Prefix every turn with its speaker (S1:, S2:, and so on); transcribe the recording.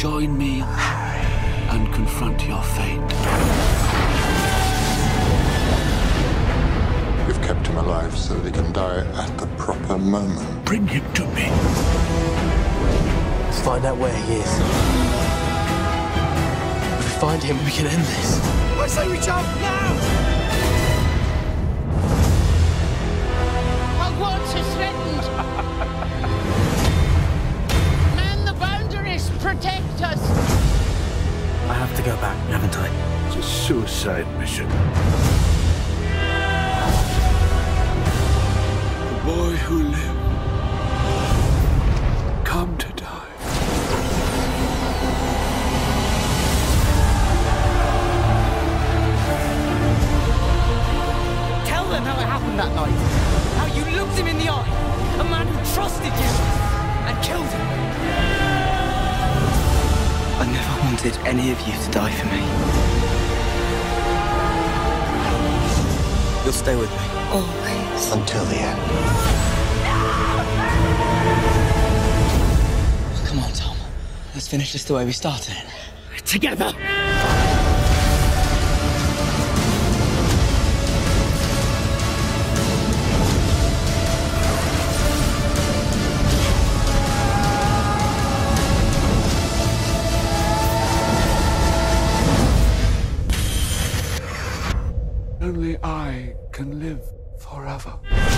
S1: join me and confront your fate.
S2: You've kept him alive so that he can die at the proper moment.
S1: Bring him to me.
S3: Let's find out where he is. If we find him, we can end this.
S4: I say we jump now!
S5: Hogwarts is threatened. Man the boundaries, protect us.
S3: I have to go back, haven't I?
S1: It's a suicide mission. The boy who lived, come to die.
S4: Tell them how it happened that night. How you looked him in the eye. A man who trusted you and killed him.
S3: I never wanted any of you to die for me. You'll stay with me.
S5: Always.
S3: Until the end. Come on, Tom. Let's finish this the way we started it.
S4: Together.
S1: Only I can live forever.